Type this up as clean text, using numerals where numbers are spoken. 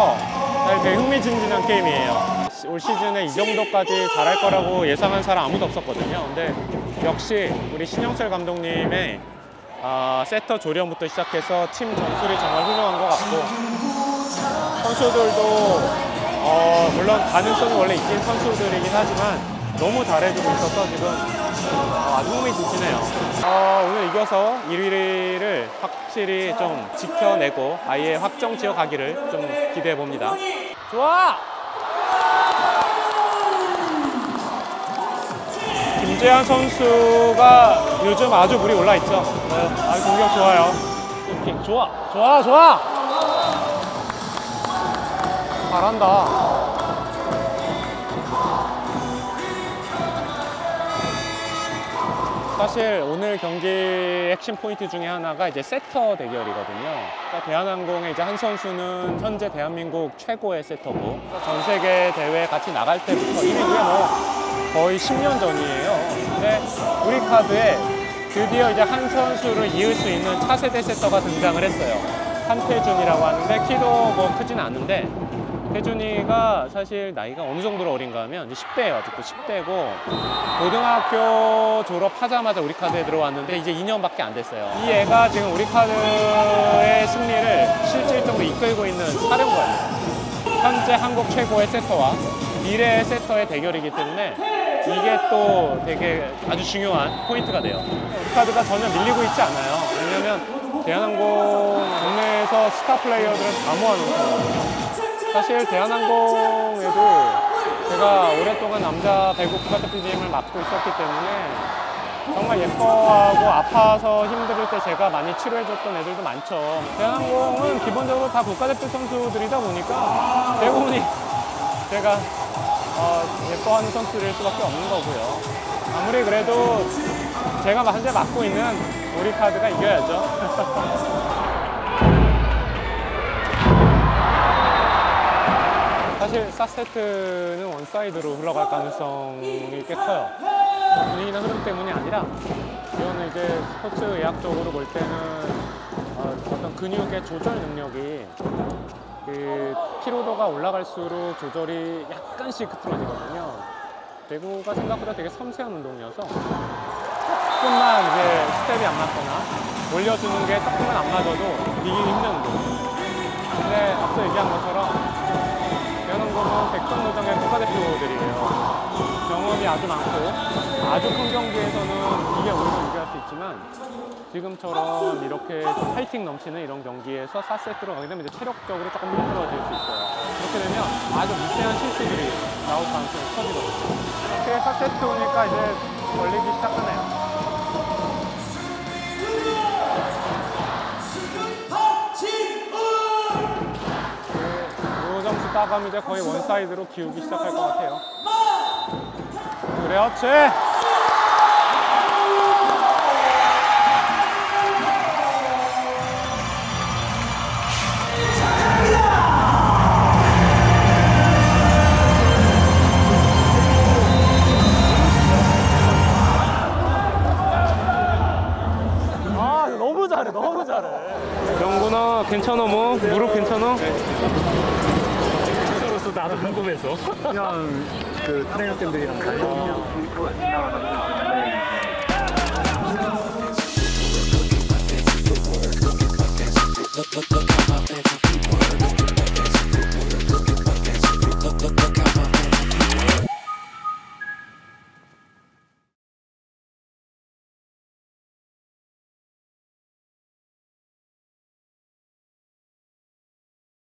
해서 되게 흥미진진한 게임이에요. 올 시즌에 이 정도까지 잘할 거라고 예상한 사람 아무도 없었거든요. 근데 역시 우리 신영철 감독님의 세터 조련부터 시작해서 팀 전술이 정말 훌륭한 것 같고, 선수들도 물론 가능성이 원래 있긴 선수들이긴 하지만 너무 잘해주고 있어서 지금 아주 흥미진진해요. 오늘 이겨서 1위를 확실히 좀 지켜내고 아예 확정 지어가기를 좀 기대해 봅니다. 좋아! 김재환 선수가 요즘 아주 물이 올라 있죠. 아주 공격 좋아요. 좋아, 좋아, 좋아. 잘한다. 사실 오늘 경기 핵심 포인트 중에 하나가 이제 세터 대결이거든요. 그러니까 대한항공의 이제 한 선수는 현재 대한민국 최고의 세터고, 전 세계 대회 같이 나갈 때부터 이미 그게 뭐 거의 10년 전이에요. 근데 우리 카드에 드디어 이제 한 선수를 이을 수 있는 차세대 세터가 등장을 했어요. 한태준이라고 하는데 키도 뭐 크진 않은데, 태준이가 사실 나이가 어느 정도로 어린가 하면 10대예요. 아직도 10대고 고등학교 졸업하자마자 우리 카드에 들어왔는데 이제 2년밖에 안 됐어요. 이 애가 지금 우리 카드의 승리를 실질적으로 이끌고 있는 사령관이에요. 현재 한국 최고의 세터와 미래의 세터의 대결이기 때문에 이게 또 되게 아주 중요한 포인트가 돼요. 우리 카드가 전혀 밀리고 있지 않아요. 왜냐면 대한항공 국내에서 스타 플레이어들을 다 모아놓은 거거든요. 사실 대한항공에도 제가 오랫동안 남자 배구 국가대표팀을 맡고 있었기 때문에 정말 예뻐하고 아파서 힘들 때 제가 많이 치료해줬던 애들도 많죠. 대한항공은 기본적으로 다 국가대표 선수들이다 보니까 대부분이 제가 예뻐하는 선수일 수밖에 없는 거고요. 아무리 그래도 제가 현재 맡고 있는 우리 카드가 이겨야죠. 사실 4세트는 원사이드로 흘러갈 가능성이 꽤 커요. 분위기나 흐름 때문이 아니라 이거는 이제 스포츠 의학적으로 볼 때는 어떤 근육의 조절 능력이 그 피로도가 올라갈수록 조절이 약간씩 흐트러지거든요. 배구가 생각보다 되게 섬세한 운동이어서 조금만 이제 스텝이 안 맞거나 올려주는 게 조금만 안 맞아도 이기기 힘든 운동이에요. 근데 앞서 얘기한 것처럼 대한항공은 백전노장의 국가대표들이에요. 경험이 아주 많고 아주 큰 경기에서는 이게 오히려 유리할 수 있지만 지금처럼 이렇게 좀 파이팅 넘치는 이런 경기에서 4세트로 가게 되면 이제 체력적으로 조금 힘들어질 수 있어요. 그렇게 되면 아주 미세한 실수들이 나올 가능성이 커지거든요. 이렇게 4세트 오니까 이제 걸리기 시작하네요. 따가면 이제 거의 원사이드로 기우기 시작할 것 같아요. 그렇지! 너무 잘해, 너무 잘해. 영구나, 괜찮아 뭐? 무릎 괜찮아? 나도 궁금해서 그냥 그 트레이너 쌤들이랑 달리면